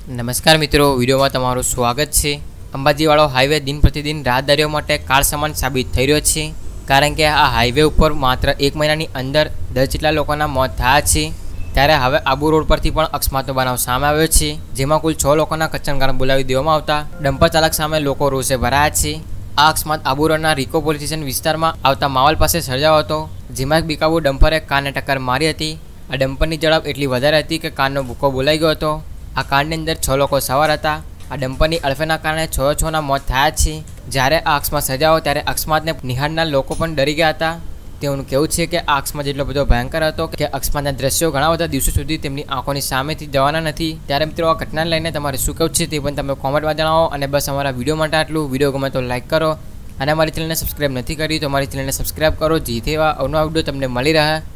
નમસ્કાર મિત્રો, વિડીયોમાં તમારું સ્વાગત છે। અંબાજીવાળો હાઈવે દિન પ્રતિદિન રાહદારીઓ માટે કાળ સમાન સાબિત થઈ રહ્યો છે, કારણ કે આ હાઈવે ઉપર માત્ર 1 મહિનાની અંદર 10 જેટલા લોકોના મોત થયા છે। ત્યારે હવે આબુ રોડ પરથી પણ અકસ્માતનો બનાવ સામે આવ્યો છે, જેમાં કુલ 6 લોકોના કચ્છનગાળા બોલાવી દેવામાં આવતા ડમ્પર ચાલક સામે લોકો રોષે ભરાયા છે। આ અકસ્માત આબુ રોડના રિકો પોલીસ સ્ટેશન વિસ્તારમાં આવતા માવલ પાસે સર્જાયો હતો, જેમાં એક બેકાબુ ડમ્પરે કારને ટક્કર મારી હતી। આ ડમ્પરની ઝડપ એટલી વધારે હતી કે કારનો ભૂકો બોલાઈ ગયો હતો। આ કારની અંદર 6 લોકો સવાર હતા। આ ડમ્પરની અડફેના કારણે 6 મોત થયા છે। જ્યારે આ અકસ્માત સર્જાયો ત્યારે અકસ્માતને નિહાળનાર લોકો પણ ડરી ગયા હતા। તેઓનું કહેવું છે કે આ અકસ્માત એટલો બધો ભયંકર હતો કે અકસ્માતના દ્રશ્યો ઘણા બધા દિવસો સુધી તેમની આંખોની સામેથી જવાના નથી। ત્યારે મિત્રો, આ ઘટનાને લઈને તમારે શું કહેવું છે તે પણ તમે કોમેન્ટમાં જણાવો। અને બસ અમારા વિડીયો માટે આટલું। વિડીયો ગમે તો લાઈક કરો અને અમારી ચેનલને સબસ્ક્રાઈબ નથી કરી તો અમારી ચેનલને સબસ્ક્રાઈબ કરો, જેથી એવા અવનવા વિડીયો તમને મળી રહે।